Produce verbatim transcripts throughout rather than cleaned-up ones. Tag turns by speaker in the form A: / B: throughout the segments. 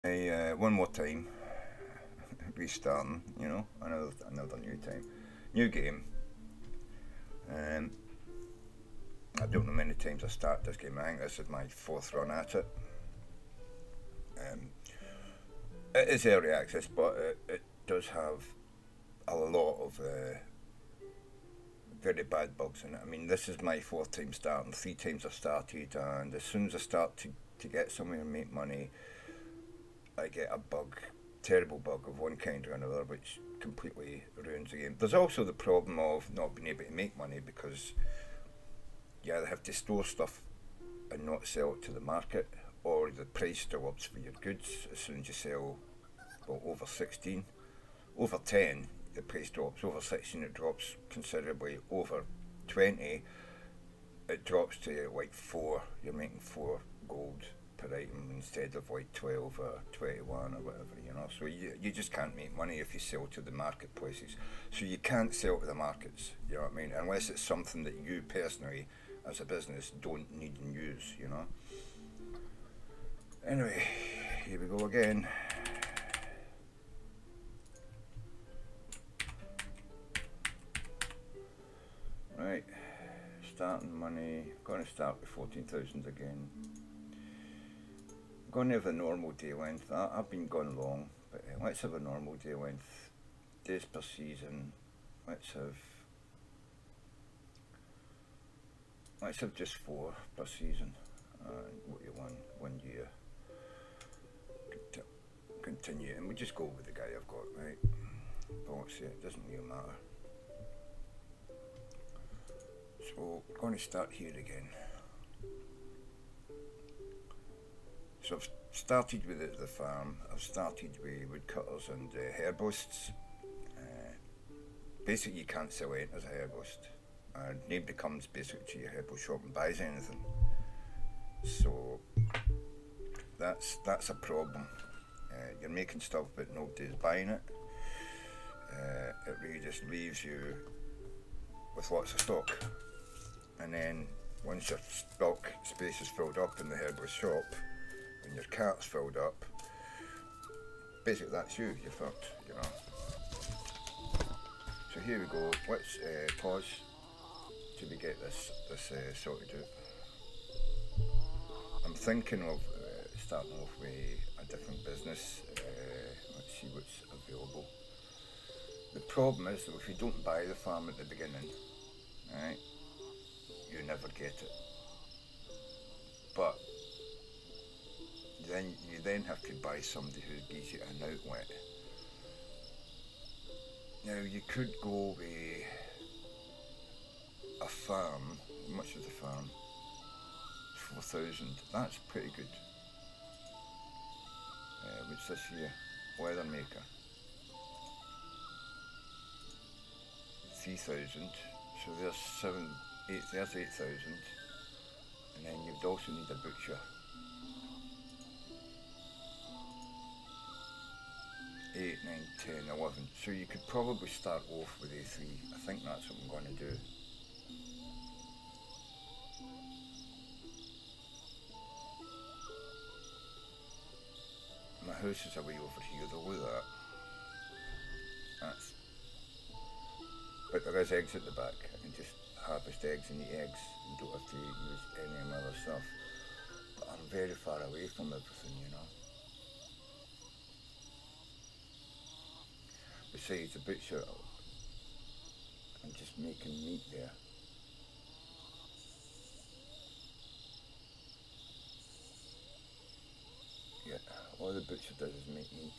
A: I, uh, one more time, restarting, you know, another another new time, new game. Um, I don't know how many times I start this game. I think this is my fourth run at it. Um, it is early access, but it, it does have a lot of uh, very bad bugs in it. I mean, this is my fourth time starting. Three times I've started, and as soon as I start to, to get somewhere and make money, I get a bug, terrible bug of one kind or another, which completely ruins the game. There's also the problem of not being able to make money because you either have to store stuff and not sell it to the market, or the price still ups for your goods as soon as you sell, well, over sixteen. Over ten, the price drops. Over sixteen, it drops considerably. Over twenty, it drops to like four. You're making four gold per item instead of like twelve or twenty-one or whatever, you know. So you, you just can't make money if you sell to the marketplaces. So you can't sell to the markets, you know what I mean, unless it's something that you personally, as a business, don't need and use, you know. Anyway, here we go again. Right, starting money, going to start with fourteen thousand again. Going to have a normal day length. I, I've been gone long, but uh, let's have a normal day length. Days per season. Let's have let's have just four per season. Uh, what you want one year. Conti continue, and we just go with the guy I've got, right? But let's see, it doesn't really matter. So we're going to start here again. So I've started with the, the farm. I've started with woodcutters and uh, herbalists. Uh, basically, you can't sell it as a herbalist. Uh, nobody comes basically to your herbal shop and buys anything. So that's that's a problem. Uh, you're making stuff, but nobody's buying it. Uh, it really just leaves you with lots of stock. And then once your stock space is filled up in the herbalist shop, and your cart's filled up, basically that's you, you're fucked, you know. So here we go, let's uh, pause till we get this, this uh, sorted out. I'm thinking of uh, starting off with a different business. Uh, let's see what's available. The problem is that if you don't buy the farm at the beginning, right, you never get it. But then you then have to buy somebody who gives you an outlet. Now you could go with a farm. How much is the farm? Four thousand. That's pretty good. Uh, what's this here? Weather maker. Three thousand. So there's seven, eight. There's eight thousand. And then you'd also need a butcher. eight, nine, ten, eleven. So you could probably start off with A three. I think that's what I'm going to do. My house is away over here though, look at that. That's... But there is eggs at the back. I can just harvest eggs and eat eggs and don't have to use any of my other stuff. But I'm very far away from everything, you know. Besides, the butcher, I'm just making meat there. Yeah, all the butcher does is make meat.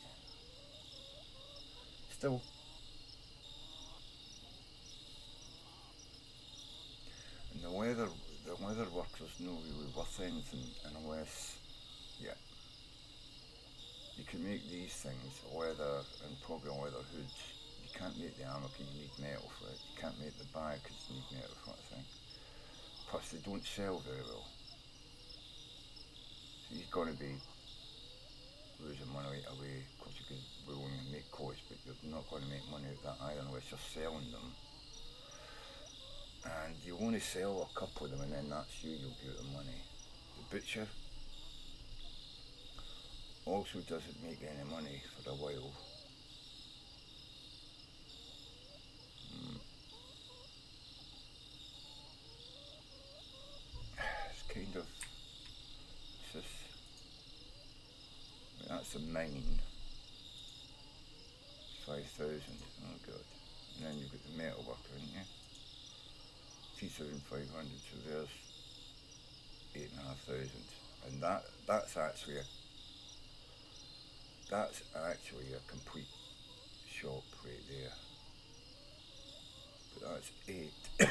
A: Still, and the leather, the leather workers not really worth anything unless, yeah. You can make these things, leather and probably leather hoods. You can't make the armour because you need metal for it. You can't make the bag because you need metal for it, I think. Plus they don't sell very well. So you're going to be losing money away because you could will only make coats, but you're not going to make money out of that either unless you're selling them. And you only sell a couple of them and then that's you, you'll be out of money. The butcher, also doesn't make any money for a while. Mm. It's kind of, it's just, that's a mine, five thousand, oh god. And then you've got the metal worker, haven't you? two thousand five hundred, so there's eight and a half thousand. And that, that's actually a, that's actually a complete shop right there. But that's eight,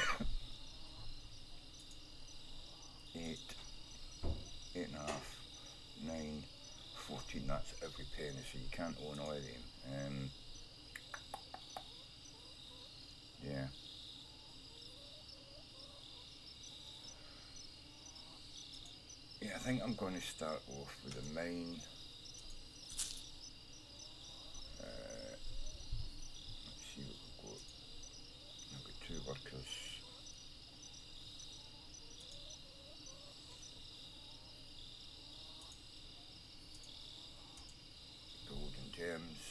A: eight, eight and a half, nine, fourteen, that's every penny, so you can't own all of them. Um, yeah. Yeah, I think I'm going to start off with a mine. Uh, let's see what we've got. I've got two workers. Gold and gems.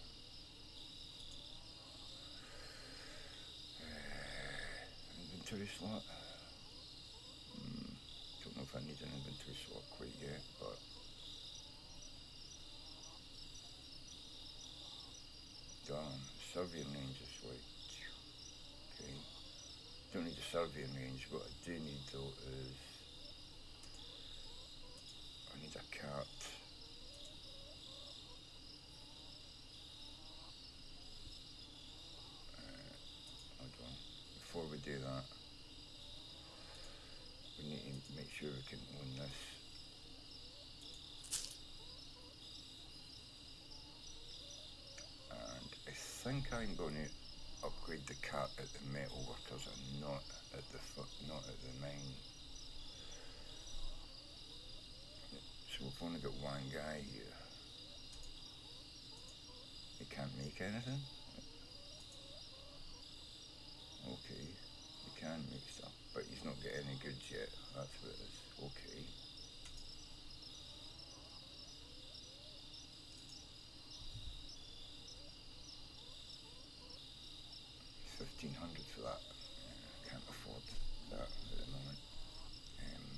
A: Uh, inventory slot. Hmm, don't know if I need an inventory slot quite yet, but damn, surveying range is like, okay. Don't need a surveying range. What I do need though is I need a cart. Uh, hold on. Before we do that, we need to make sure we can own this. And I think I'm going to upgrade the cart at the metal workers and not at the not at the mine. So we've only got one guy here. He can't make anything? Okay, he can make stuff, but he's not got any goods yet. That's what it is. Okay. fifteen hundred for that. Yeah, can't afford that at the moment. Um,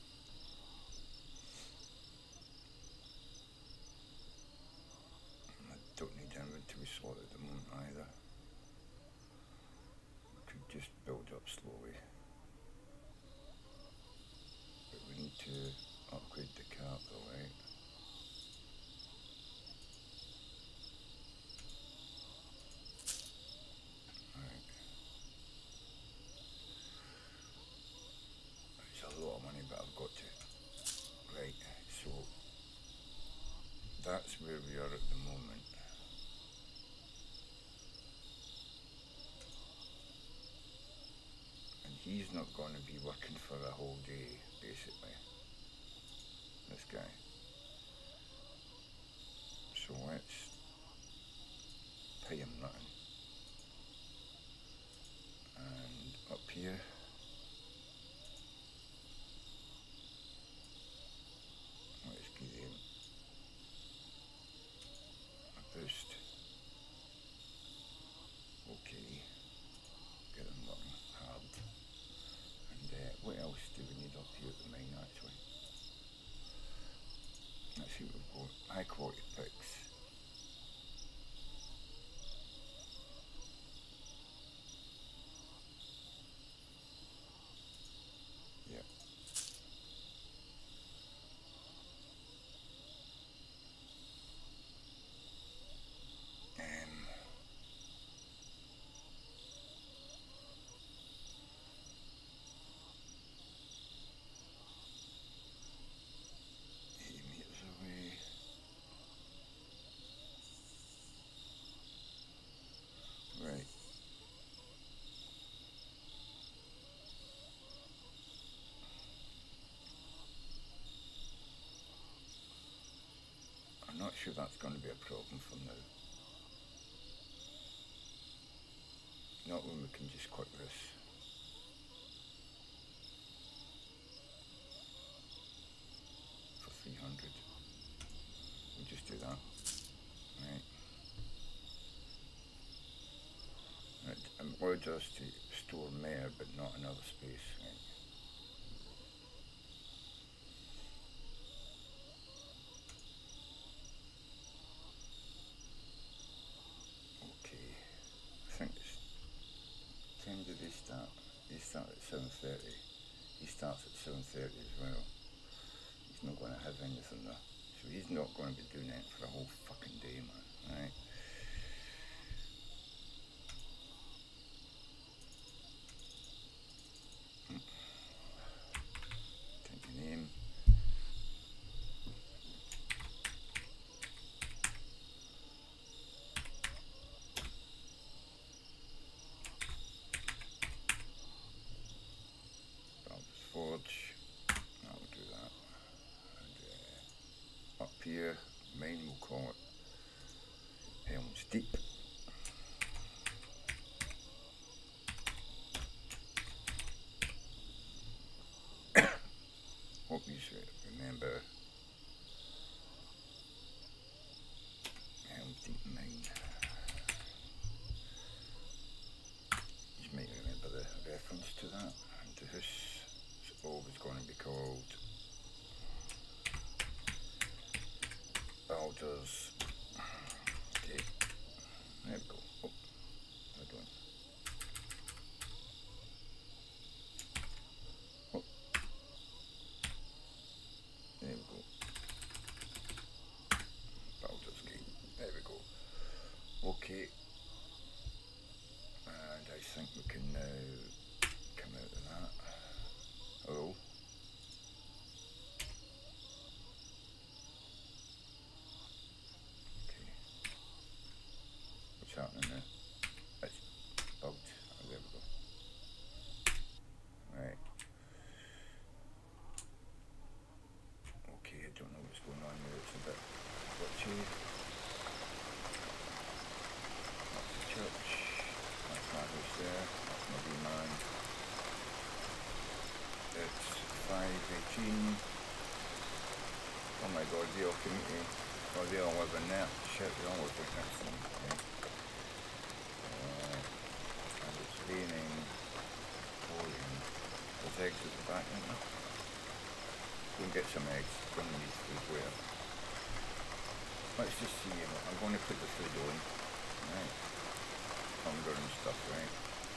A: I don't need inventory slot at the moment either. Could just build up slowly. But we need to upgrade the cart though, right? Right. It's a lot of money, but I've got to. Right, so that's where we are at the moment. And he's not going to be working for a whole day, basically. This guy. So let's pay him nothing. And up here, let's give him a boost. Okay, get him working hard. And uh, what else do we need up here at the mine actually? Let's see what we've got. High quality picks. Yep. Um, eighty meters away. Right. I'm not sure that's going to be a problem for now. Not when we can just click this. For three hundred. We let's do that. Right. Right. I'm going just to store mayor, but not another space. Right. Okay. I think it's time do they start? They start at seven thirty. He starts at seven thirty as well. He's not going to have anything there. So he's not going to be doing it for a whole fucking day, man. Right. Take your name. Baldur's Forge. I'll do that. And uh, up here, main we'll call it Helm's Deep. Hope you should remember Helm's Deep Mine. You might remember the reference to that. And to this, it's always going to be called Baldur's. Okay, there we go. Oh, hold on. Oh, there we go. Baldur's Gate. There we go. Okay. And I think we can now come out of that. Hello. Okay. What's happening now? It's bugged. Oh, there we go. Right. Okay, I don't know what's going on here. It's a bit glitchy. That's the church. That's my house there. That's my wee man. It's five eighteen. Oh my god, they all came to. Oh, they all live in there. Shit, they all live in next to me. Okay. Uh, and it's raining, pouring. There's eggs at the back, isn't there? Go and get some eggs. Bring these food where. Let's just see. I'm going to put the food on. Right. Hunger and stuff, right?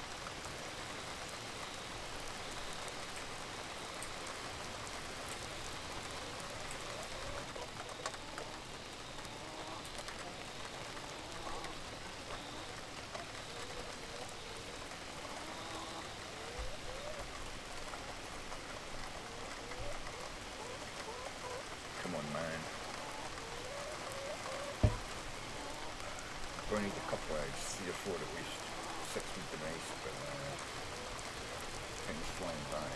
A: Come on, man. Going to need a couple of eggs, three or four at least. Six would be nice, but uh, things flying by.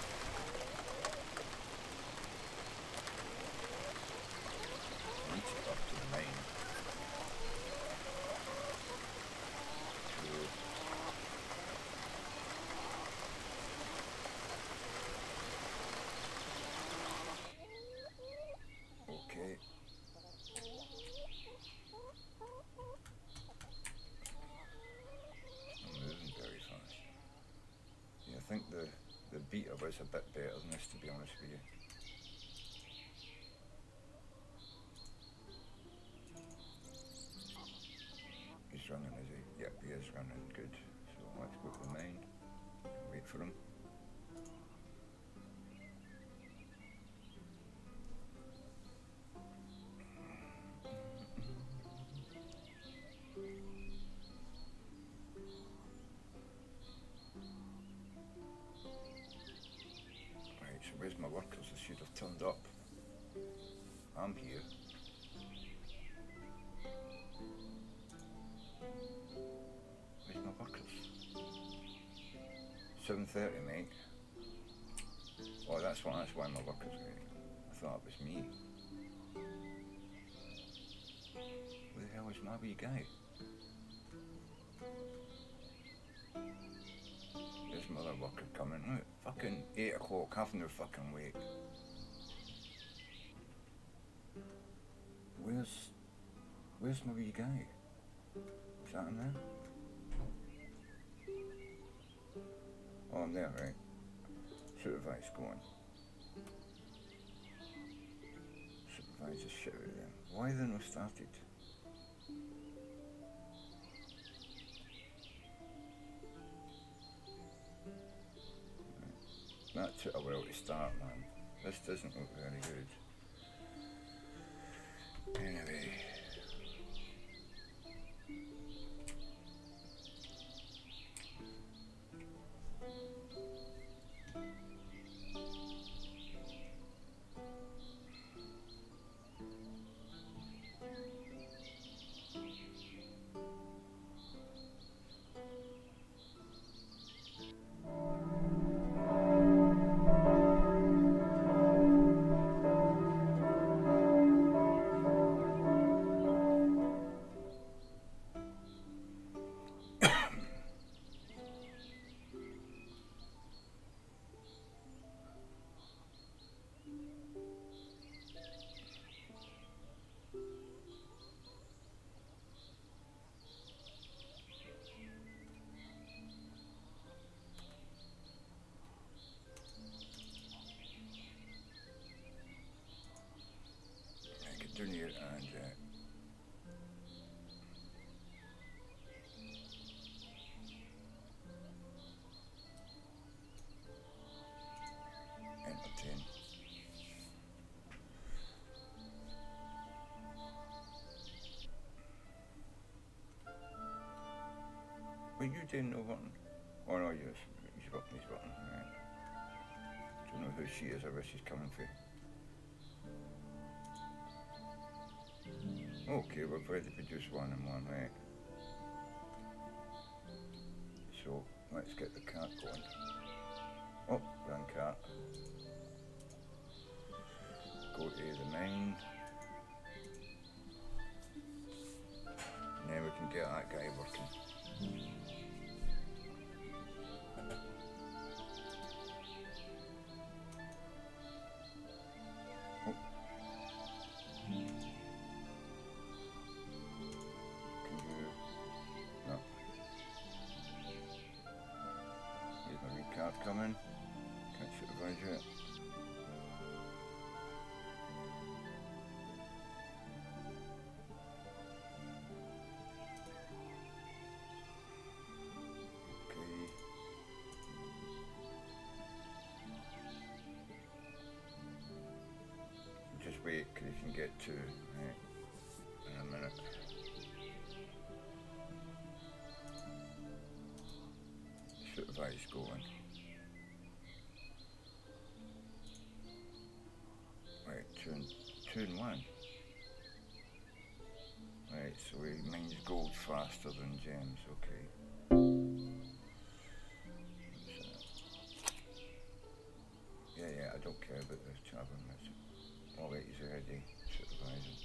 A: I need to get up to the mine. Cool. Okay. I'm moving very fast. Yeah, I think the, the beta was a bit better than this, to be honest with you. He's running, is he? Yep, he is running. Good. So let's go to the mine. Wait for him. Right, so where's my workers? They should have turned up. I'm here. Where's my workers? seven thirty, mate. Oh, that's why, that's why my workers were here. I thought it was me. Where the hell is my wee guy? There's my other worker coming. Look, fucking eight o'clock, having their fucking wake. Where Where's, where's my wee guy? Is that in there? Oh, I'm there, right. Supervise, go on. Supervise the shit out of them. Why are they not started? That took a while to start, man. This doesn't look very good. Anyway. Down here and uh, entertain. Were you doing no button? Oh no, yes, he's got he's button, right. Don't know who she is or where she's coming from. Okay, we're ready to produce one and one, right? So, let's get the cart going. Oh, wrong cart. Go to the mine. Now we can get that guy working. Coming, can't supervise yet. Okay. Just wait, because you can get to right, in a minute. Supervise going. Two and, two and one. Right, so we mines gold faster than gems, okay. So, yeah, yeah, I don't care about this tavern. All right, he's already supervising.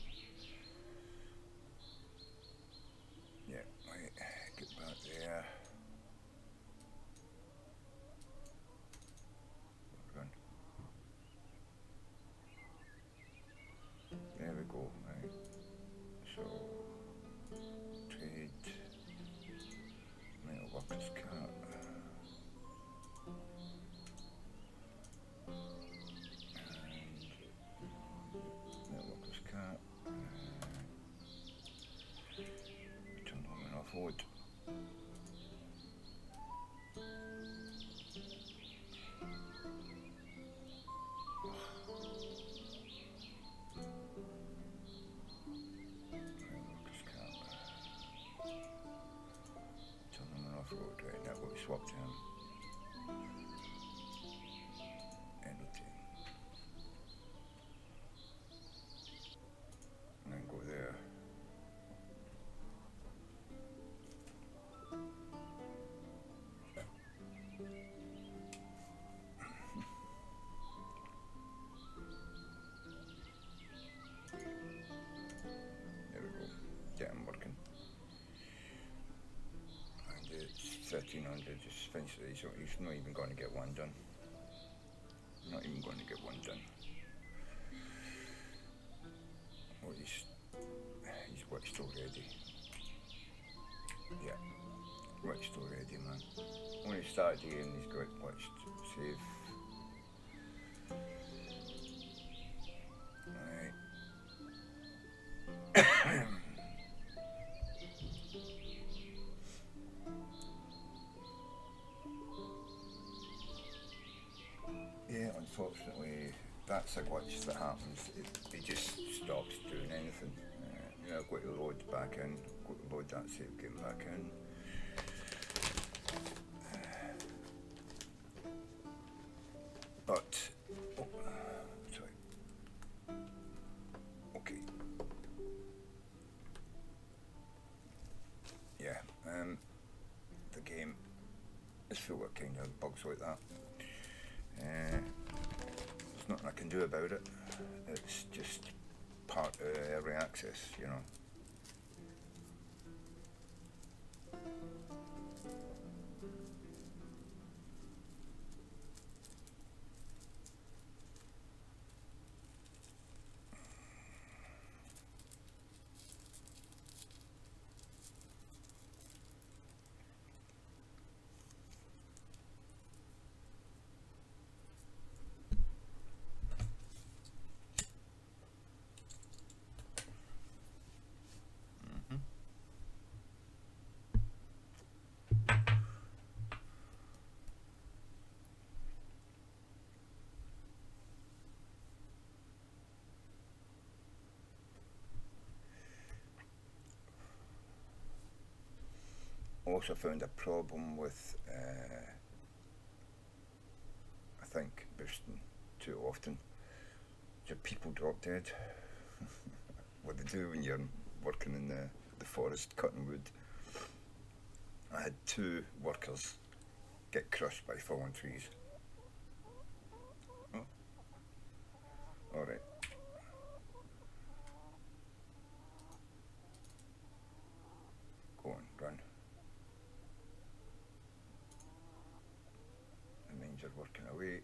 A: Yeah, right, get back there. Run. There we go, right. So, trade, metal workers cart. And metal workers cart. Turn on and off wood. Road, right, that will be swapped him. Anything. And then go there. There we go. Get him working. thirteen hundred, just finish these, so he's not even going to get one done. Not even going to get one done. What he's glitched already. Yeah, glitched already, man. When he started the game, he's got glitched. Save. Right. Yeah, unfortunately, that's a glitch that happens. It, it just stops doing anything. Uh, you know, I've got to load back in, I've got to load that save game back in. But, oh, sorry. Okay. Yeah, um, the game is full of kind of bugs like that. Uh, there's nothing I can do about it. It's just part of early access, you know. Also found a problem with, uh, I think, boosting too often. Do people drop dead? What they do when you're working in the, the forest cutting wood. I had two workers get crushed by fallen trees. Oh. Alright. Go on, run. That means you're working away.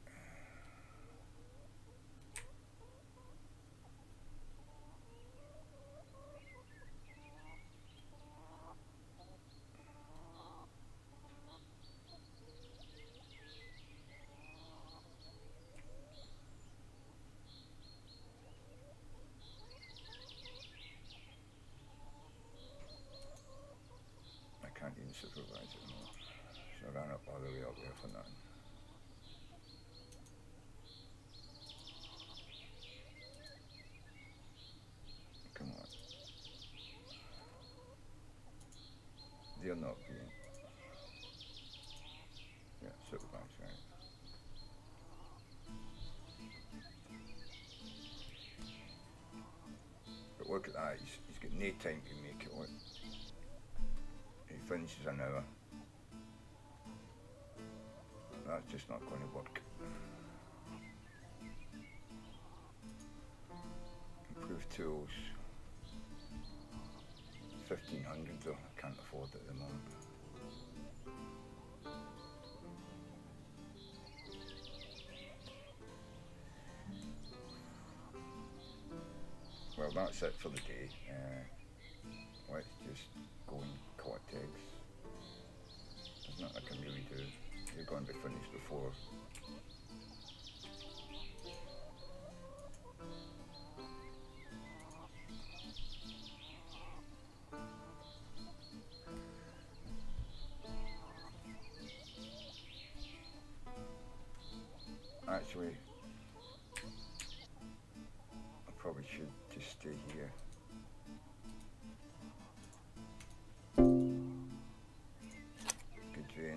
A: I can't even supervise it anymore. So I ran up all the way up there for nothing. Come on. They're not being. Yeah, supervise, right. But look at that, he's, he's got no time to make it work. He finishes an hour. That's just not going to work. Improved tools. fifteen hundred though, I can't afford it at the moment. Well, that's it for the day. Uh, let's just go and collect eggs. There's nothing I can really do. You're going to be finished before. Actually, I probably should just stay here. Good drain.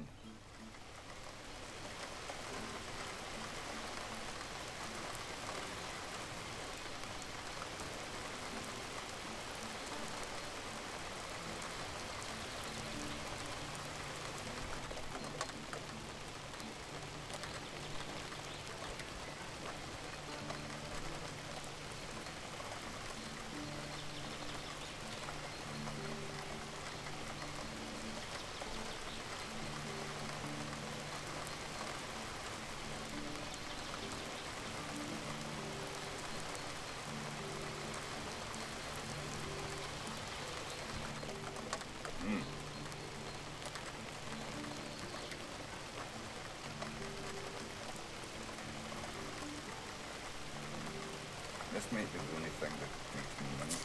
A: This might be the only thing that makes me money.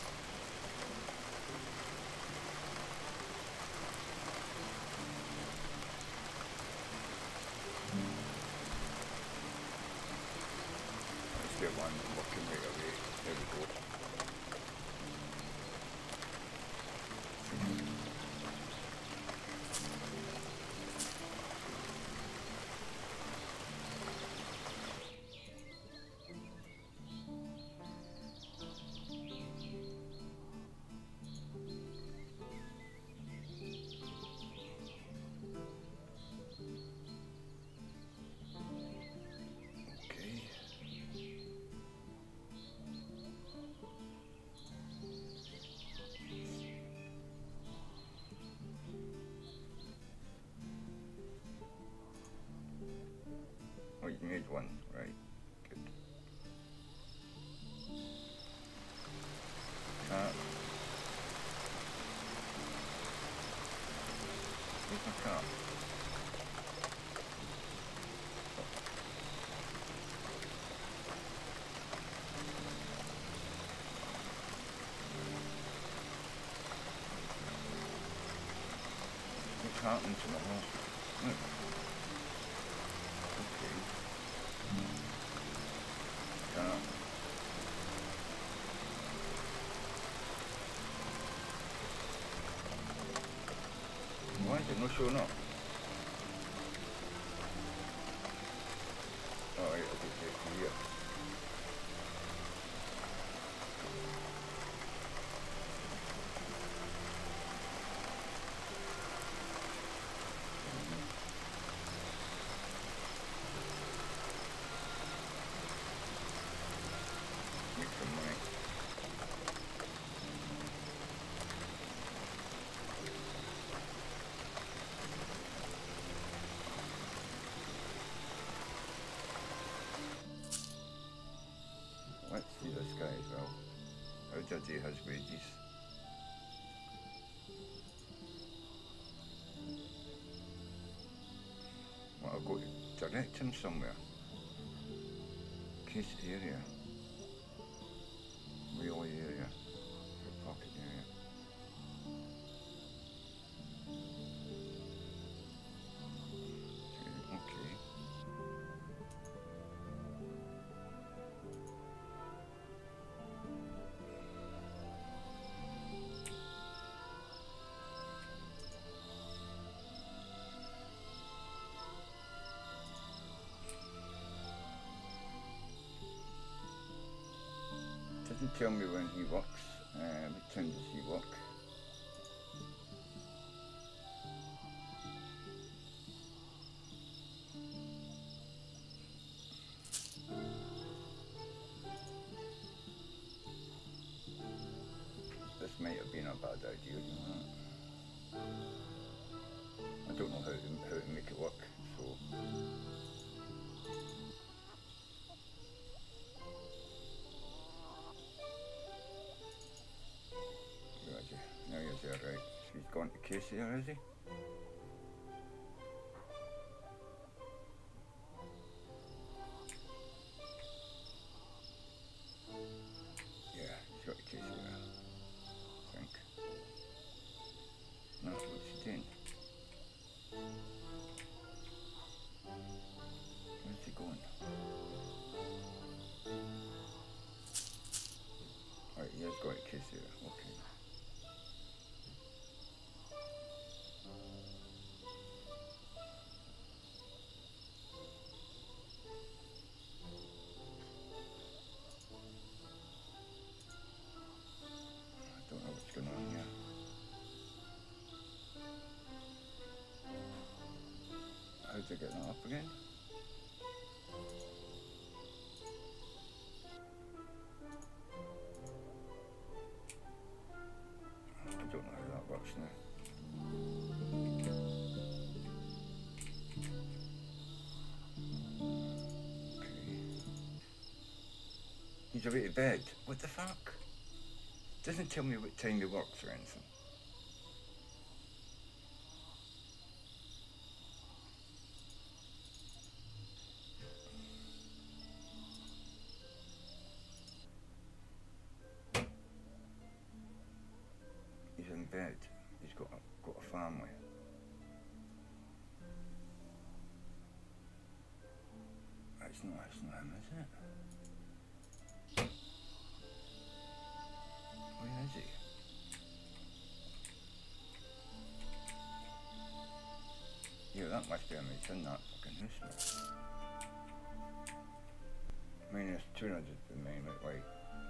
A: Let's get one working right away. There we go. Oh, you made one, right? Good. Cat. Where's my cat? What's happened to my horse? Look. Okay. Cat. Why is it not showing up? Oh, right, I'll just take it here. Make some money. Let's see this guy as well. How does he has wages? Well, I'll go to direct him somewhere. Case area. Railway area. Pocket area. Okay. Doesn't tell me when he works. Uh, what time does he work? This might have been a bad idea, you know. I don't know how to, how to make it work, so. Where is he? Now he's there, right. So he's gone to Casey there, is he? Yeah, he's got to Casey there. I think. No, what's he doing? Where's he going? Right, he has got to Casey there, okay. I don't know what's going on here. How's it getting up again? I don't know how that works now. Okay. He's away to bed. What the fuck? Doesn't tell me what time he works or anything. bed. He's got a, got a family. It's not, it's not him, is it? Where is he? Yeah, that must be him. He's in that fucking house now. I mean, there's two hundred the main right way.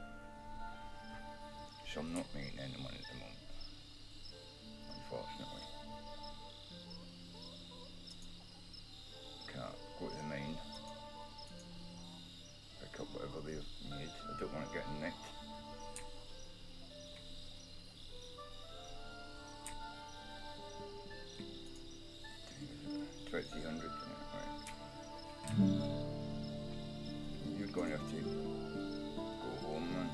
A: So I'm not meeting anyone at the moment, unfortunately. Can't go to the main. Pick up whatever they've made. I don't want to get nicked. twenty hundred, right. You're going to have to go home, man.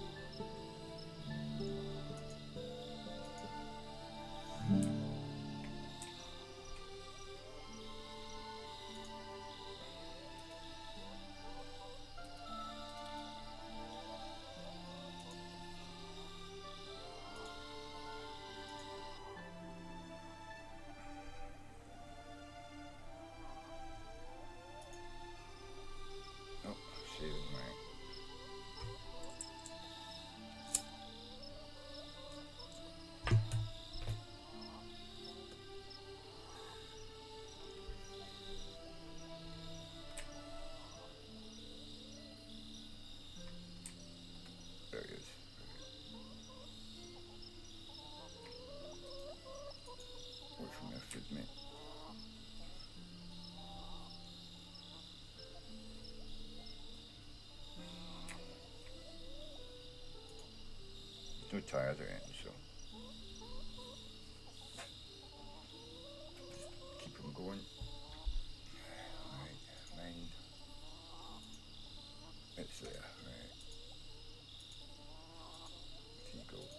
A: There he is. Away from your food, mate. He's no tired or anything, so just keep him going. Right, mind. It's there, right. Three gold.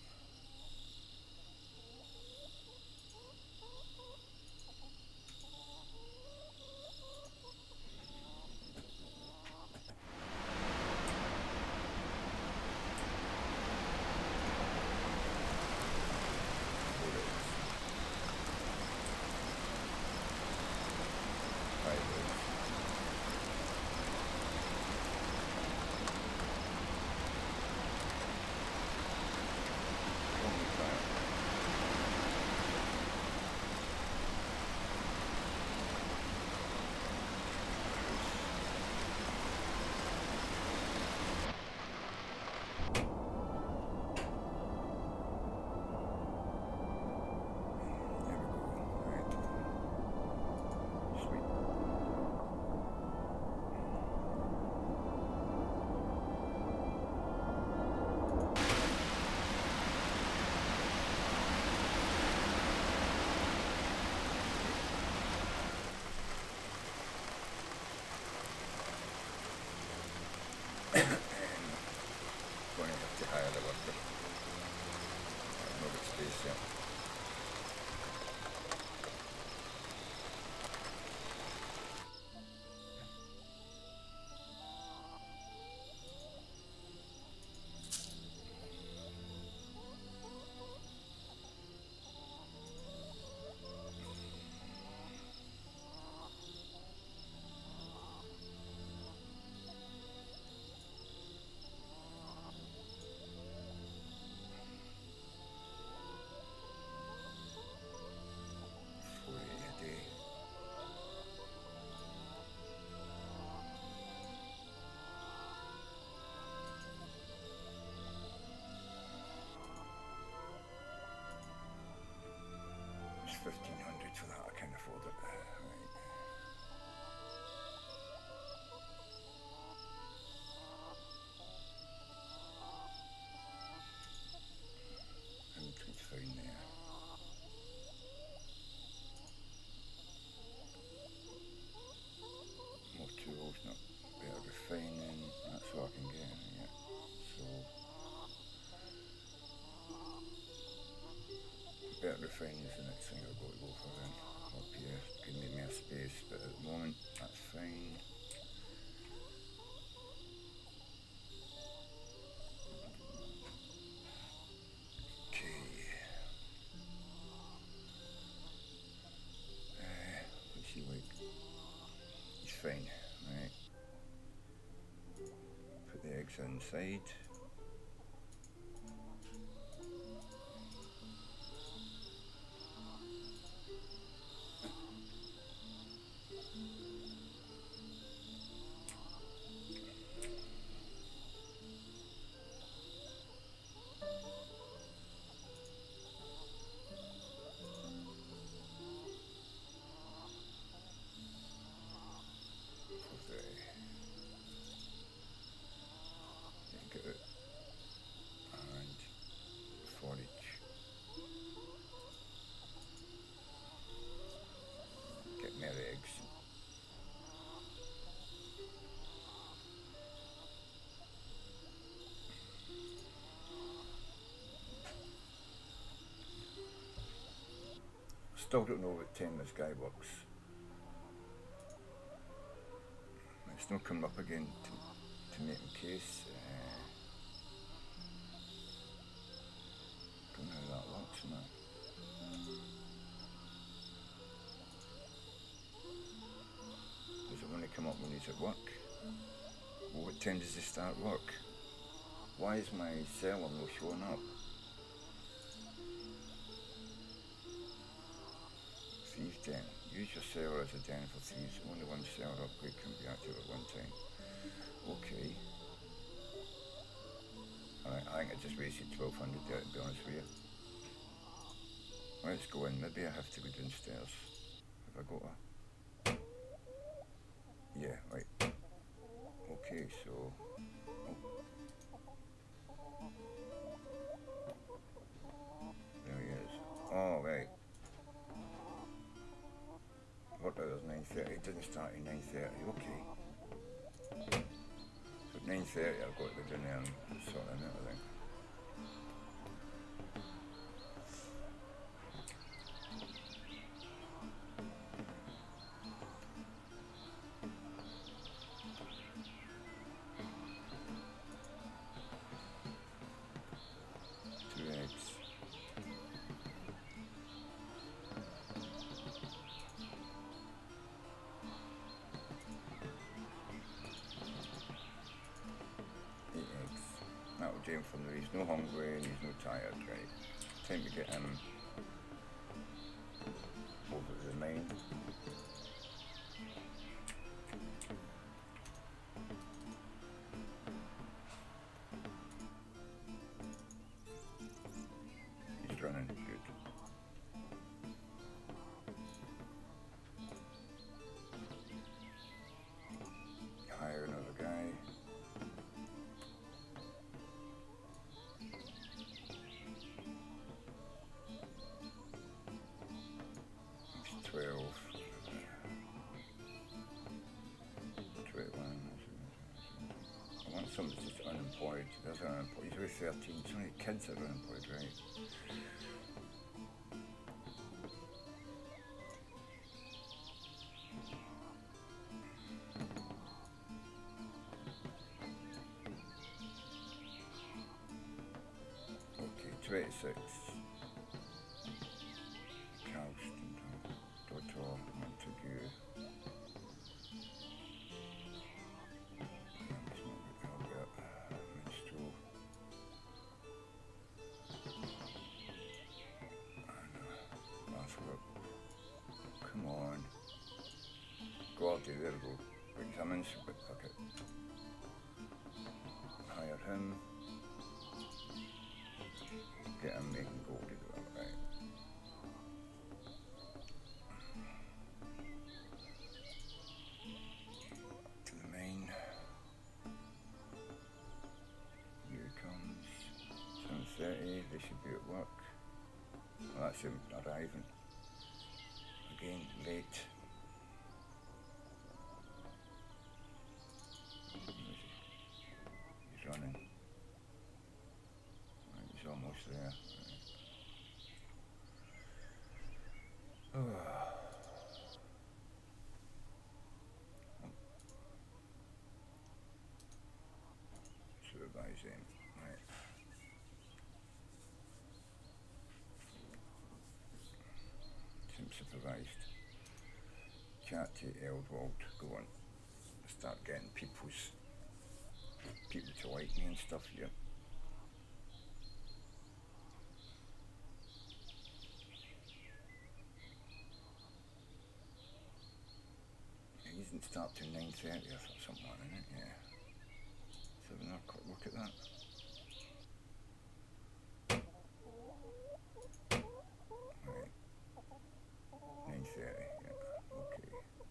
A: fifteen hundred for that, I can't afford it. Right. Everything's fine there. More tools, not better refining, that's all I can get in here. So better refining is the next thing I've got to go for then. Up here, give me more space, but at the moment that's fine. Okay. one side. Still don't know what time this guy works. It's not coming up again to, to make him case. Uh, don't know how that works, man. Does it only come up when he's at work? Well, what time does he start work? Why is my seller not showing up? Thieves den. Use your seller as a den for thieves. Only one seller upgrade can be active at one time. Okay. Alright, I think I just wasted twelve hundred there, to be honest with you. Let's go in. Maybe I have to go downstairs. Have I got a... Yeah, right. Okay, so... Oh. There he is. Oh, right. Worked out it was nine thirty, it didn't start at nine thirty, okay. So at nine thirty I've got to go down there and sort them out, I think. Two eggs. That'll do him from there. He's no hungry and he's no tired, right? Time to get him over to the main. He's running good. Hire another guy. twelve, twenty-one, I want somebody just unemployed, that's unemployed, he's only thirteen, so many kids are unemployed, right? Okay, twenty-six. Montague. Albert, Minstrel. And Lathrop. Come on. Gordy, there we go. Bring him in, but fuck it. Hire him. Get him making Gordy, right? thirty, they should be at work. Well, that's him arriving. Again, late. He's running. Right, he's almost there. Right. Oh. Supervise him. Right. Supervised. Chat to Eldwald, go on. Start getting people's people to like me and stuff, yeah. He doesn't start till nine thirty or something like that, yeah. So we'll have a quick look at that. Right. nine thirty, yeah, okay.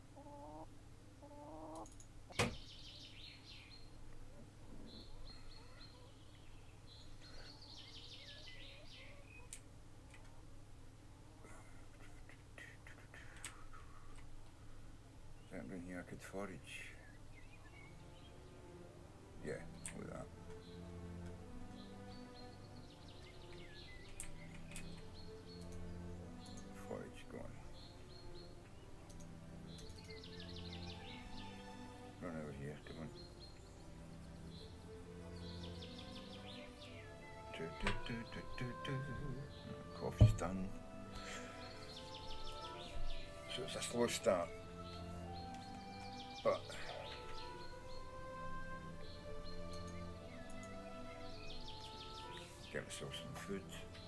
A: Is that down here I could forage? Yeah, with that. Forage going. Run over here, come on. Do, do, do, do, do, do. Coffee's done. So it's a slow start, but get myself some food.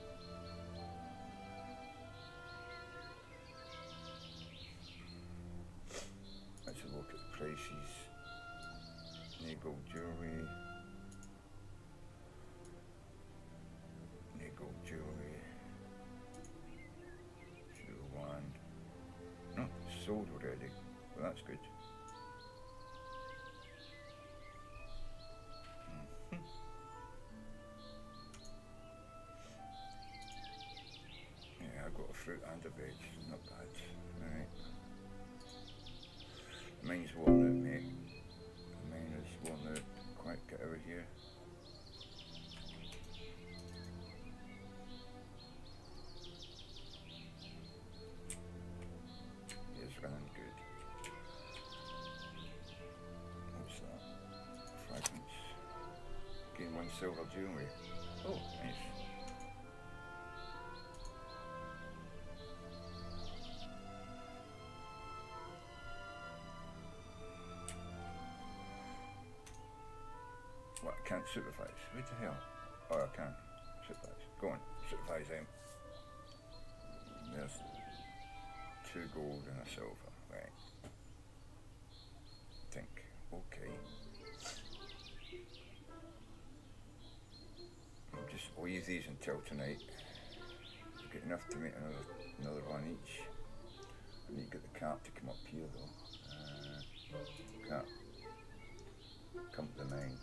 A: Let's have a look at the prices. No gold jewellery. No gold jewellery. Jewel wand. No, it's sold already. Well, that's good. Mm-hmm. Yeah, I got a fruit and a veg. Not bad. Alright. Mine's worn out, mate. Mine is worn out. Quite get over here. It's running good. What's that? Fragments. Gain one silver jewellery. Oh, nice. What, I can't supervise? What the hell? Oh, I can. Supervise. Go on, supervise him. There's two gold and a silver, right. Think, okay. I'll just leave these until tonight. I've got enough to make another another one each. I need to get the cat to come up here though. Uh, cat, come to the mine.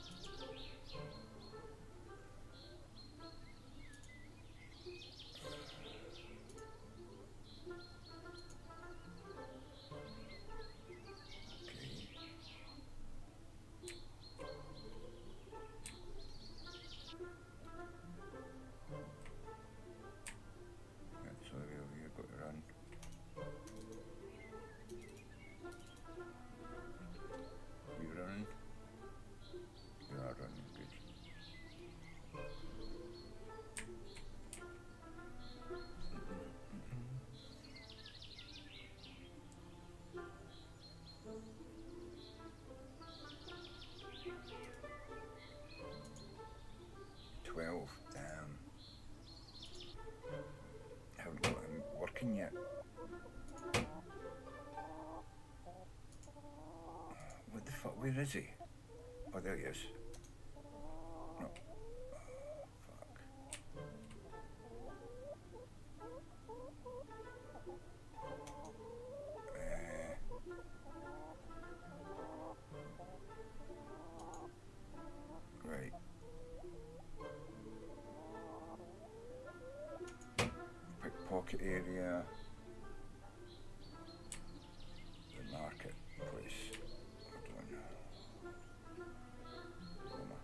A: twelve, damn. Haven't got him working yet. What the fuck, where is he? Oh, there he is. No. Oh, fuck. Uh, right. Pickpocket area. The marketplace. Hold on. Roma.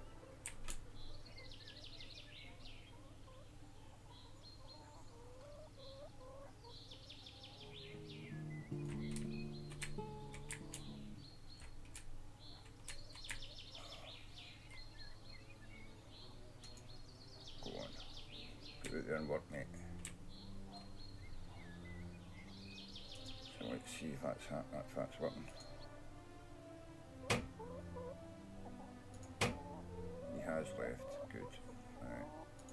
A: Go on. Get out there and work, mate. So let's see if that's, if that's working. has left. Good. Alright.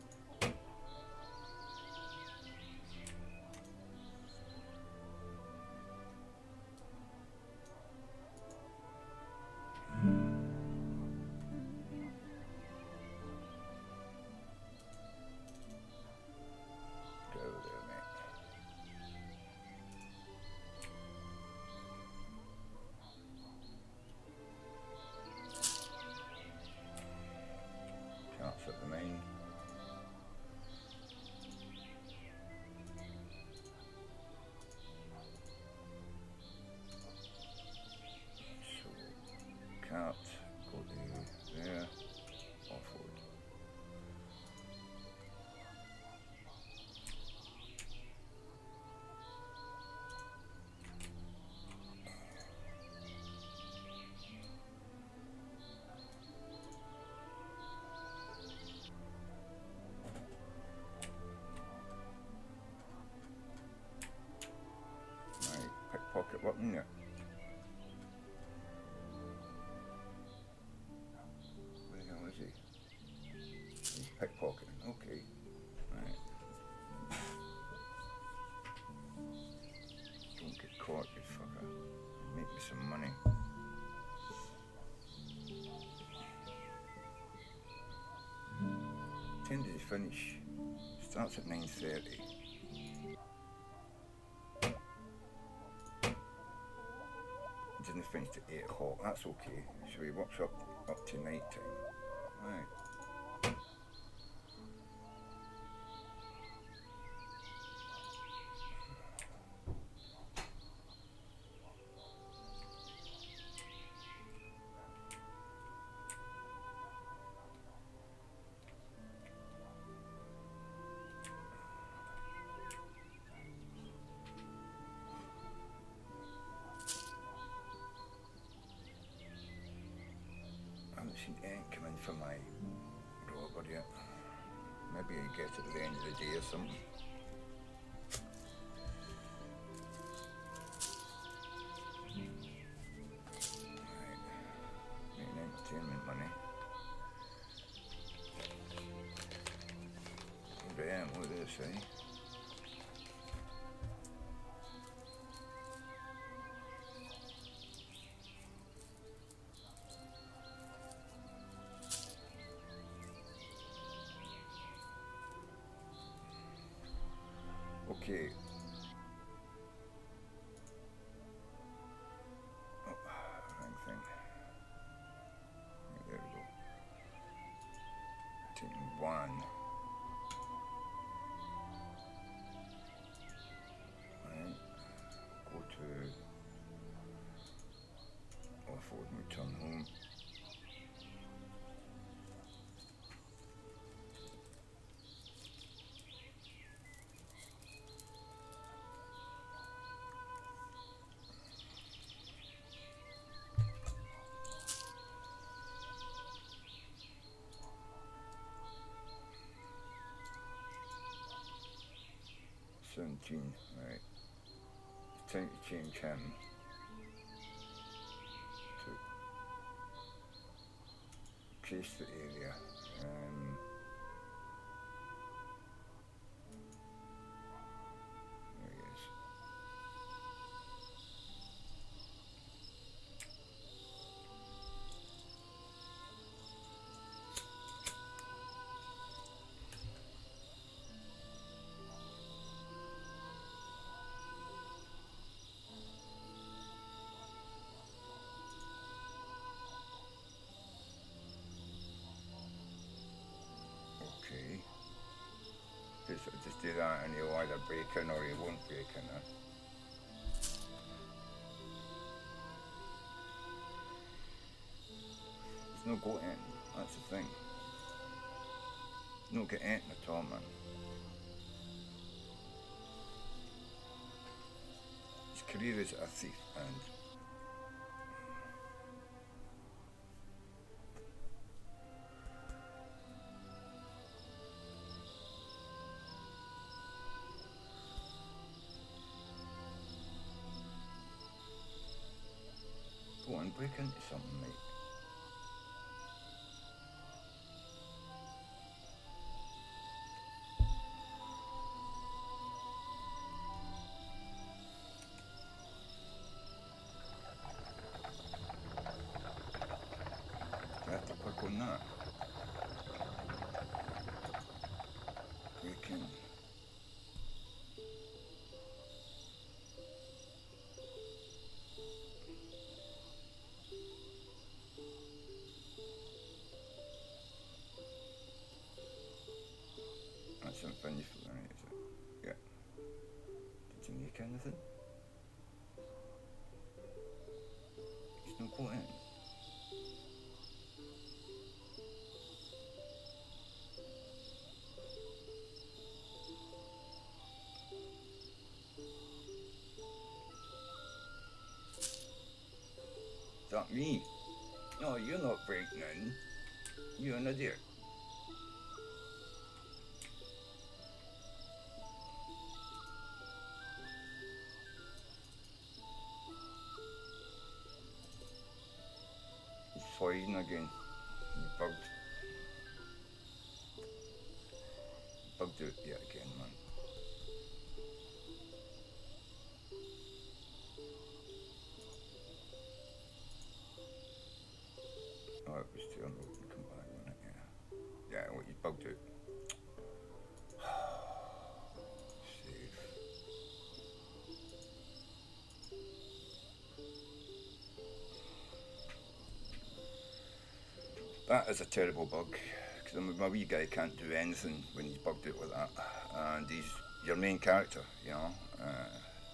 A: Go there, mate. Charts at the main. So, cart, go to there, offload. Right, pickpocket working there. Where the hell is he? He's pickpocketing, okay. Right. Don't get caught, you fucker. Make me some money. Ten days finish. Starts at nine thirty. Didn't finish at eight o'clock. That's okay. So he works up up to night time. Right. I haven't seen anything come in for my robber yet. Maybe I get it at the end of the day or something. Right. Making entertainment money. Damn, what did it say? Okay. Oh, wrong thing. There we go. Taking one. Right. Go to offload and return home. seventeen, right. It's time to change him to chase the area. Um, there he is. Okay. Just, just do that and he'll either break in or he won't break in. Huh? There's no go in, that's the thing. No get in at all, man. His career is a thief and go and break into something, mate. something. Right, is it? Yeah. Did you make anything? There's no point in. Is that me? No, you're not breaking in. You're an idiot. He's sliding again. He bugged. Bugged out yet again, man. Oh, it was too unload and come back, wasn't it? Yeah. Yeah, well, you bugged out. Save. That is a terrible bug, because my wee guy can't do anything when he's bugged out like that. And he's your main character, you know. Uh,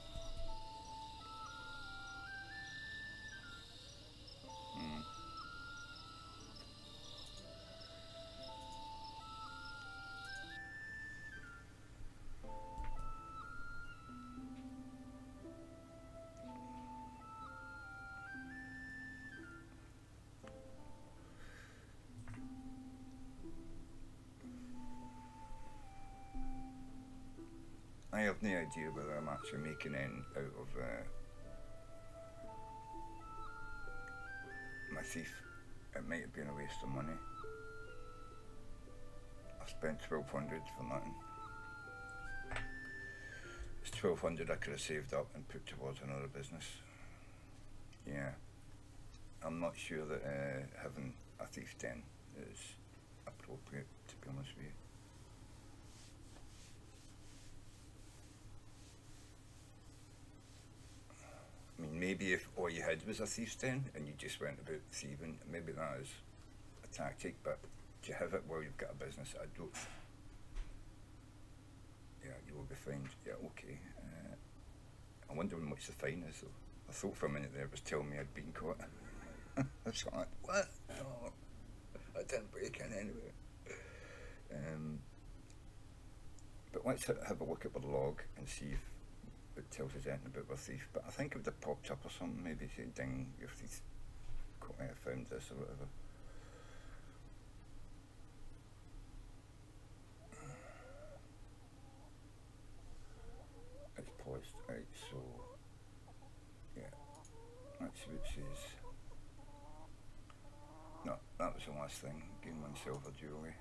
A: mm. I have no idea whether I'm actually making any out of uh, my thief. It might have been a waste of money. I spent twelve hundred for nothing. It's twelve hundred I could have saved up and put towards another business. Yeah, I'm not sure that uh, having a thief den is appropriate, to be honest with you. I mean, maybe if all you had was a thief's den and you just went about thieving, maybe that is a tactic, but to have it while you've got a business, I don't. Yeah, you will be fined. Yeah, okay. Uh, I wonder how much the fine is, though. I thought for a minute there it was telling me I'd been caught. I was like, what? No, I didn't break in anyway. Um, but let's have a look at the log and see if it tells us anything about the thief. But I think it would have popped up or something, maybe say, ding, your thief uh, found this or whatever. It's paused, right, so, yeah, let's see what it says. No, that was the last thing, gain one silver jewellery.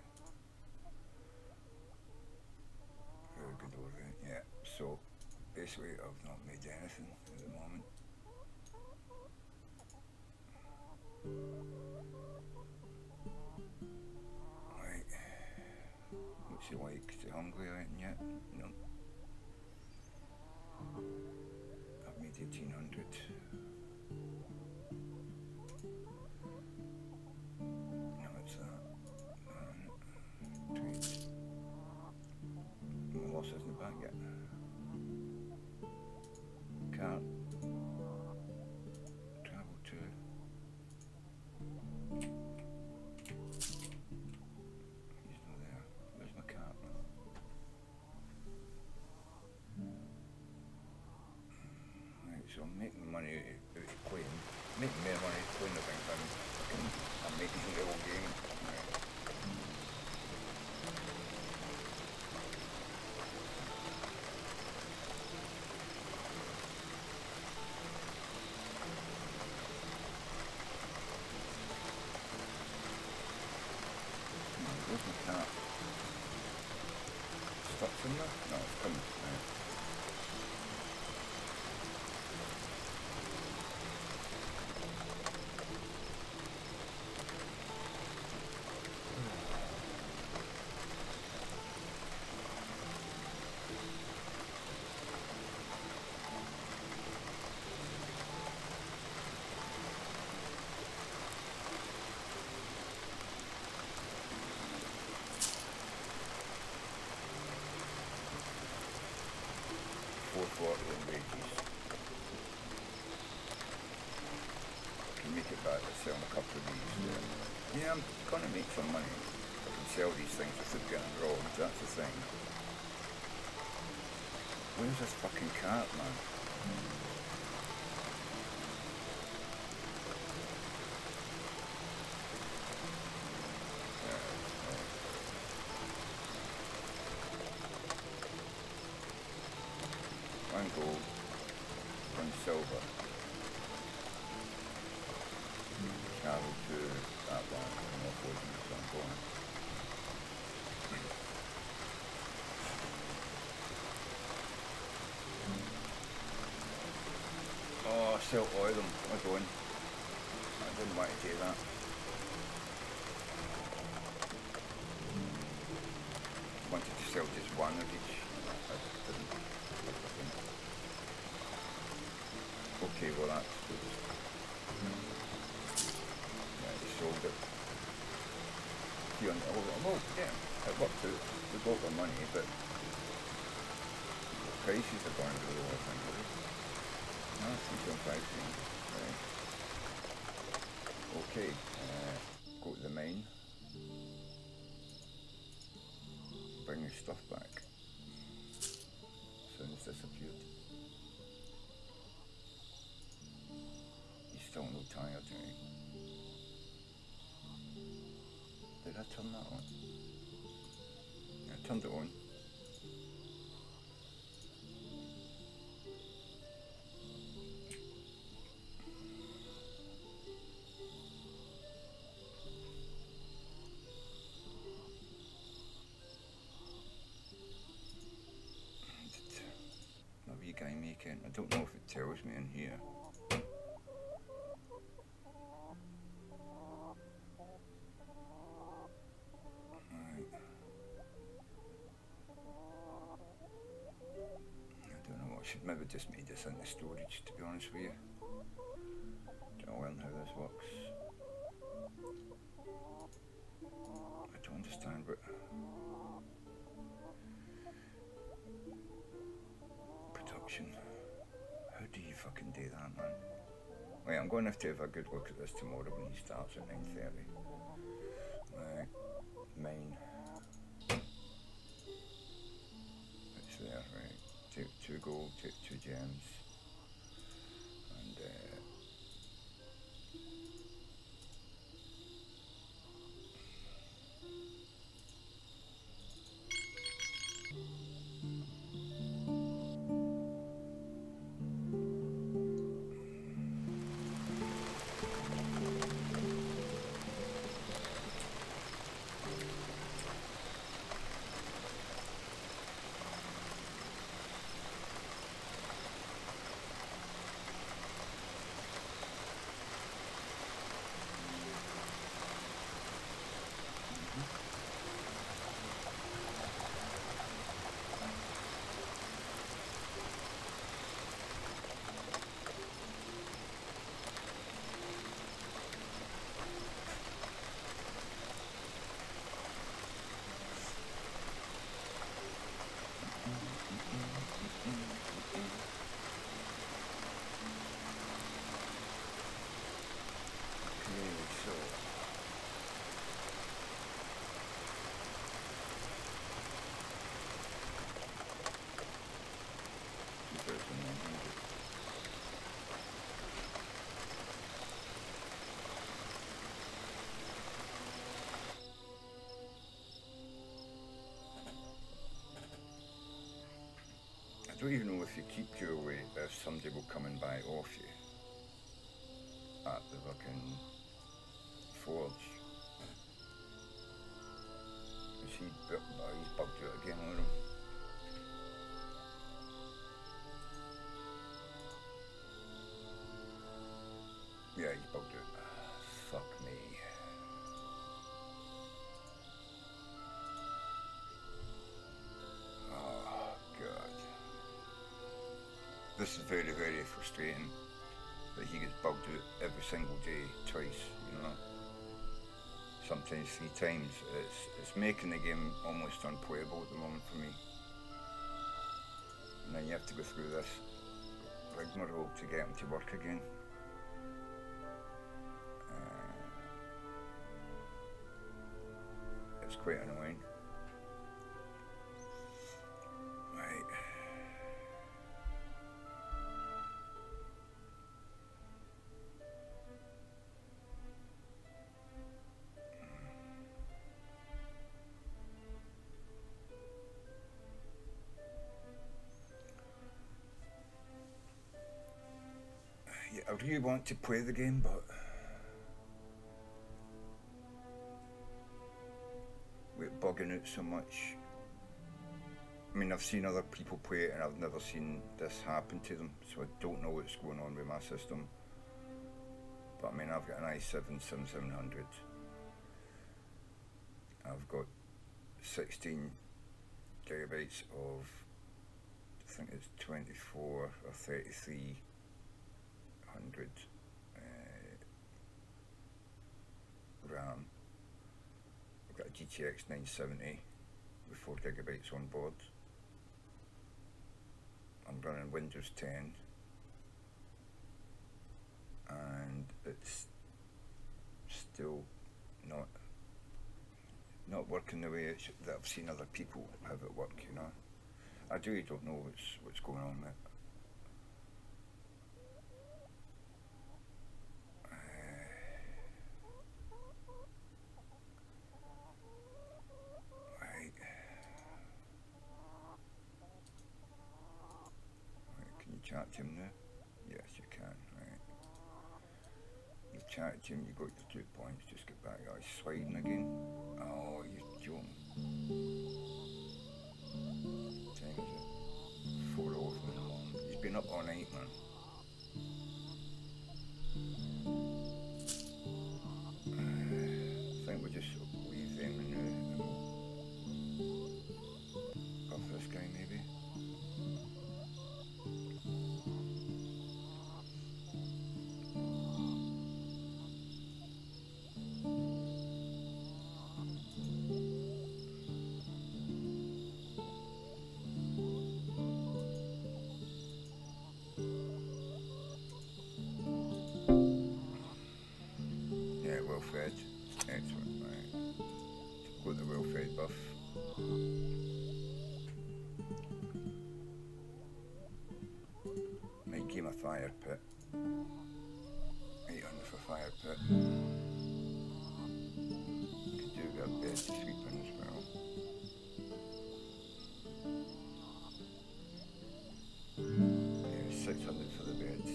A: Very good over it, yeah, so basically I've not made anything at the moment. Right, what's he like? Is he hungry or anything yet? No. I've made eighteen hundred. How much that? Um, trade. My loss isn't back yet. Cart. Travel to. He's not there. Where's my cart? Right, so I'm making money out of playing. Making more money playing the thing than I'm making the whole game. Right. Where's my cat? Stuck somewhere? No, it's coming. Right. four forty in wages. I can make it back by selling a couple of these. Yeah, yeah, I'm gonna make some money. I can sell these things without getting robbed, that's the thing. Where's this fucking cat, man? One gold, one silver. Travel to that one, and off with me, so I'm going. Oh, I sell oil them, I'm going. I didn't want to do that. I wanted to sell just one of each. I didn't. Okay, well that's good. Yeah, he sold it. He on, oh, well, yeah, it worked out. We got the money, but the prices are going to be low, I think. No, three point five cents. Right. Okay, uh, go to the mine. Bring your stuff back. Sounds disappeared. He's still no tired, right? Did I turn that on? I turned it on. My wee guy making. I don't know if it tells me in here. I should maybe just make this into storage, to be honest with you. Don't learn how this works. I don't understand, but production. How do you fucking do that, man? Wait, I'm going to have to have a good look at this tomorrow when he starts at nine thirty. Right, mine. It's there, right. Two, two gold, two, two gems, and uh, I don't even know if you keep jewellery if somebody will come and buy it off you at the fucking forge. Is he, oh, he's bugged you again on him. Yeah, he's bugged it. Fuck me. Oh, God. This is very, very frustrating that he gets bugged out every single day, twice, you know. Sometimes three times. It's, it's making the game almost unplayable at the moment for me. and then you have to go through this rigmarole to get them to work again. Uh, it's quite annoying. Right. Yeah, I really want to play the game, but with bugging out so much. I mean, I've seen other people play it and I've never seen this happen to them, so I don't know what's going on with my system. But I mean, I've got an i seven seventy-seven hundred. I've got sixteen gigabytes of, I think it's twenty-four or thirty-three hundred uh, RAM. I've got a G T X nine seventy with four gigabytes on board. I'm running Windows ten, and it's still not not working the way it should, that I've seen other people have it work. You know, I really don't know what's what's going on with it. Chat to him now? Yes, you can, right. You chat to him, you got your two points, just get back. Oh, he's sliding again. Oh, you joking. Time is it? Four off in the morning. He's been up all night, man. Uh, I think we'll just leave them now. Buff this guy, maybe. Fed. Excellent, right. Got the well fed buff. Might give him a fire pit. eight hundred for fire pit. Could do a bed to sleep in as well. Yeah, six hundred for the beds.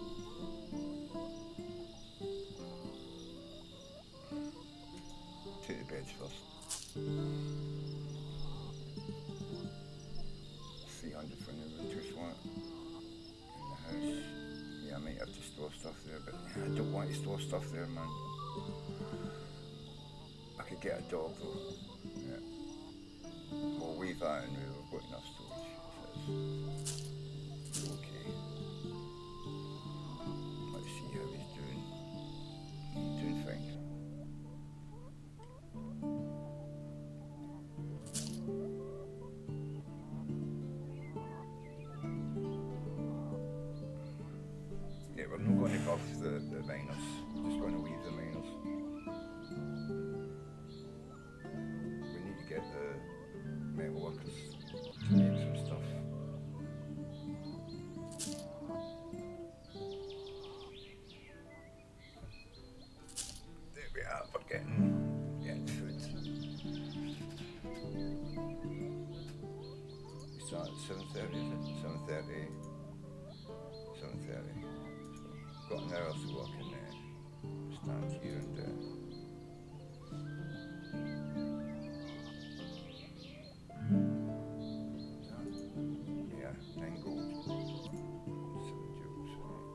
A: Take the beds first. three hundred for the winter slot in the house. Yeah, I might have to store stuff there, but yeah, I don't want to store stuff there, man. I could get a dog though. Yeah. We'll leave that and we've got enough storage. So it's okay. Let's see how he's doing. He's doing fine. We're not going to buff the, the miners, we're just going to leave the miners. We need to get the metal workers to make some stuff. There we are, we're getting, getting food. We start at seven thirty, is it? seven thirty. seven thirty. Got an hour to work in there. Stand here and there. Yeah, nine gold. Seven jewels.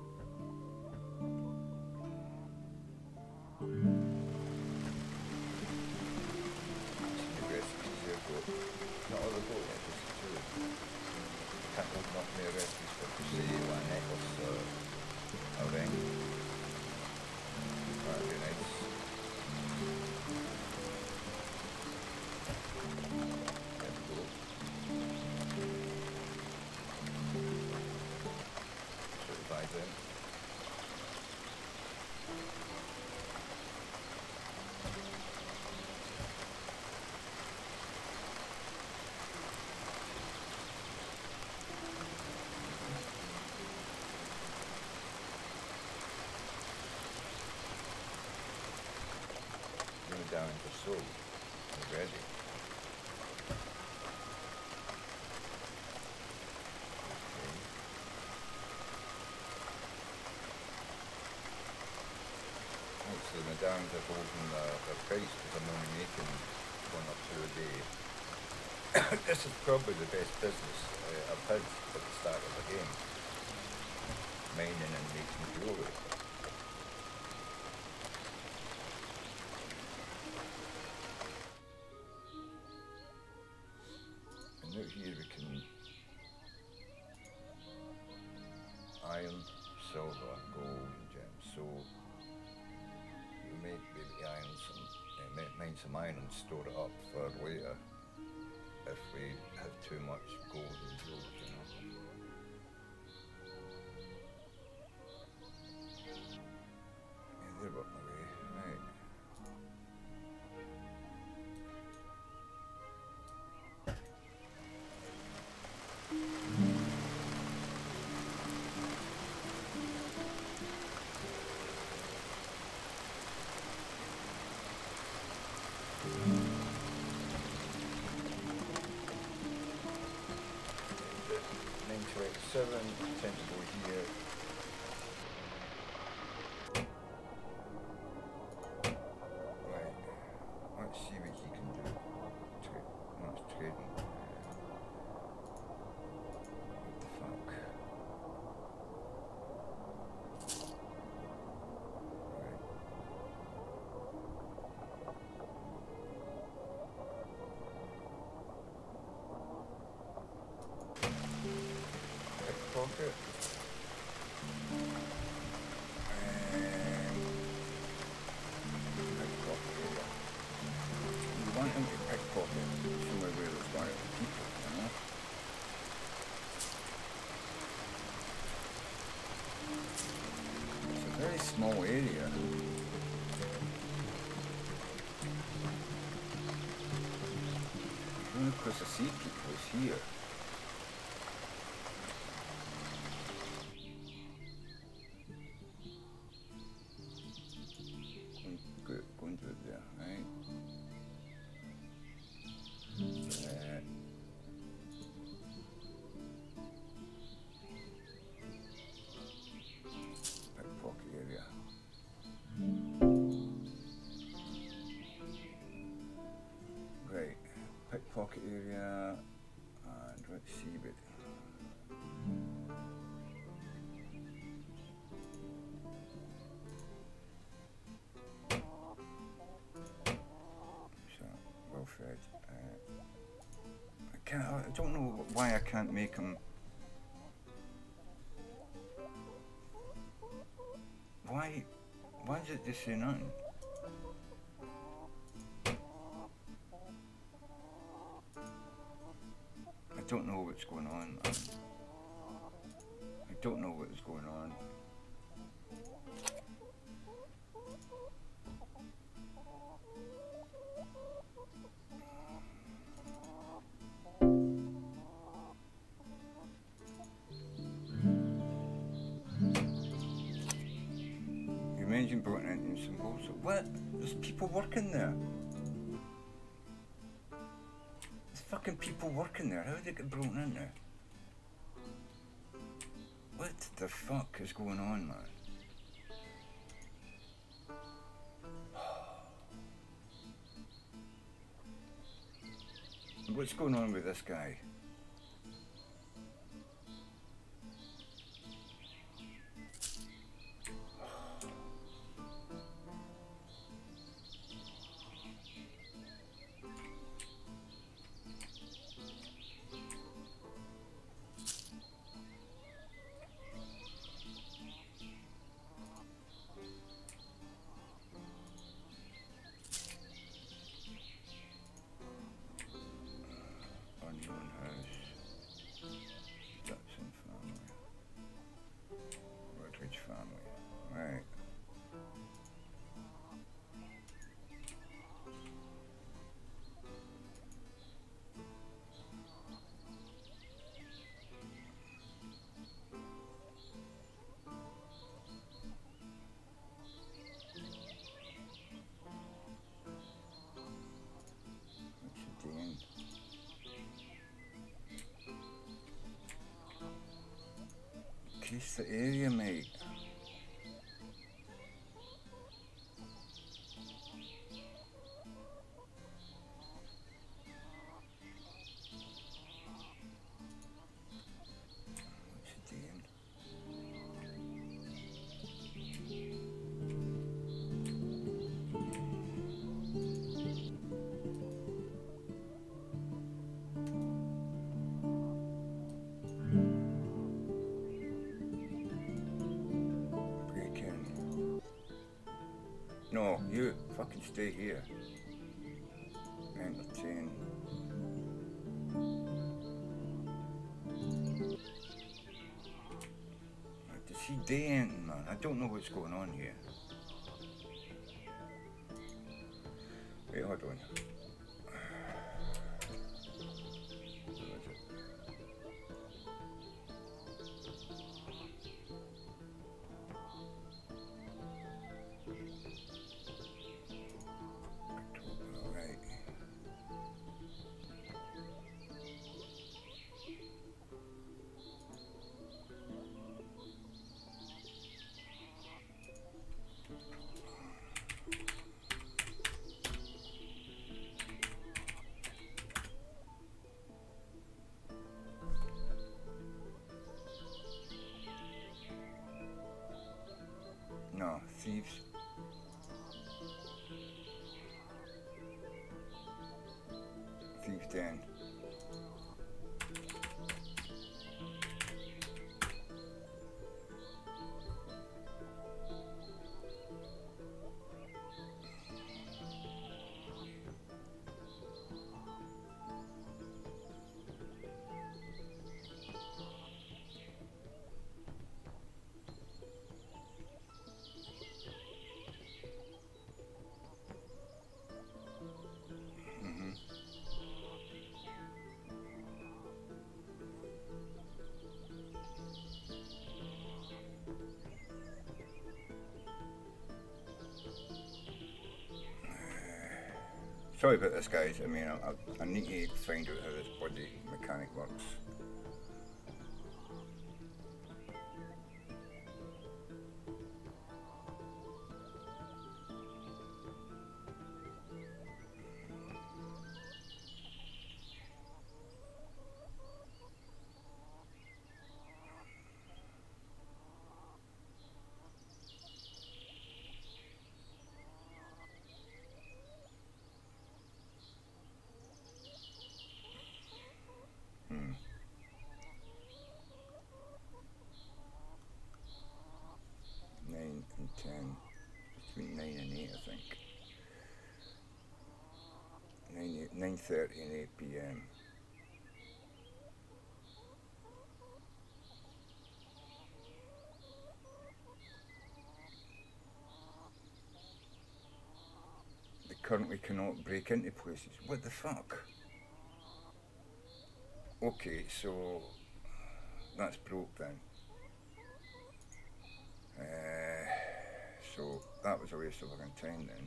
A: The recipes here got not all the gold yet, just two. Can't open up my recipes for to say one necklace or a ring. That'd be nice. There we go. sold already. Okay. Actually, Madame's are holding the, the price because I'm only making one or two a day. This is probably the best business uh, I've had at the start of the game. Mining and making jewellery. And out here we can iron, silver, gold and gems. So we may maybe iron some, uh, mine some iron and store it up for later if we have too much gold and jewels, you know. Yeah, they're up my way, right. nine two eight seven, time to go here. Right, let's see what he can do. Tra no, it's trading. What the fuck? Right. Pickpocket. Want him to pickpocket somewhere where there's one of the people, you know? It's a very small area. The only place I see people is here. Go, go into it there, right? Pickpocket area. Right, pickpocket area, and let's see it. So, well fed. Uh, I can't. I don't know why I can't make them. Why? Why is it just say nothing? I don't know what's going on. I, I don't know what is going on. You mentioned brought in some balls. What? There's people working there. Fucking people working there, how did they get brought in there? What the fuck is going on, man? What's going on with this guy? Unknown house. just the area, mate. What's he doing? Break in. No, you fucking stay here. Entertain. Does he do anything, man? I don't know what's going on here. Wait, hold on. Where is it? Alright. No, thieves. Thieves den. Sorry about this, guys. I mean, I, I, I need to find out how this body mechanic works. nine and ten, between nine and eight, I think. nine thirty and eight p m They currently cannot break into places. What the fuck? Okay, so that's broke then. Uh, so that was a waste of fucking time then.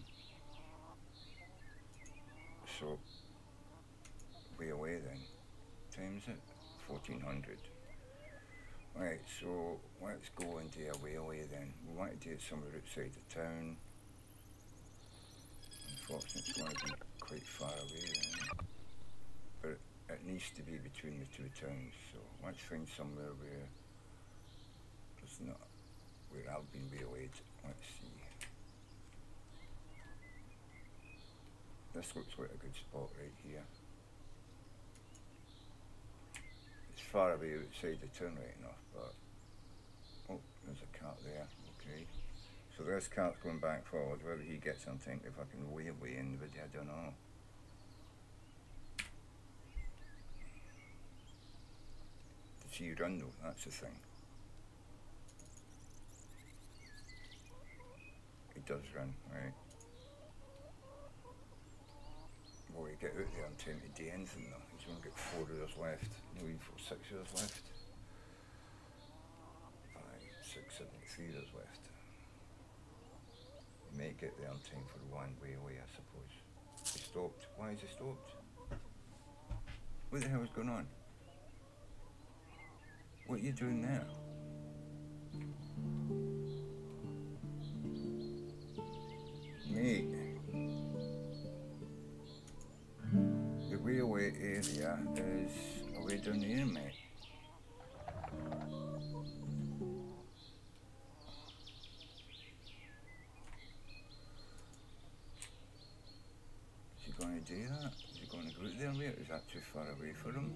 A: So way away then. Time is it? fourteen hundred. Right, so let's go and do a way away then. We want to do it somewhere outside the town. Unfortunately, it's going to be quite far away then. But it needs to be between the two towns, so let's find somewhere where there's not, where I've been waylaid. Let's see. This looks like a good spot right here. It's far away outside the town right enough, but oh, there's a cart there. Okay, so this cart's going back forward. Whether he gets on time to fucking way away in the video, I don't know. Does he run though? That's the thing. He does run, right? Will he get out there on time to do anything though? He's only got four years left. No, he's got six years left. Five, six, seven, three years left. He may get there on time for one way away, I suppose. He stopped. Why is he stopped? What the hell is going on? What are you doing there? Mate, the railway area is away down here, mate. Is he going to do that? Is he going to go out there, mate? Is that too far away for him?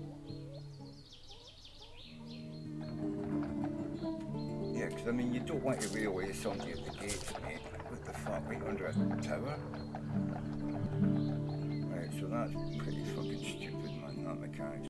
A: Yeah, because I mean, you don't want your railway somebody at the gates, mate. What the fuck, right under a tower? Right, so that's pretty fucking stupid, man, that mechanics.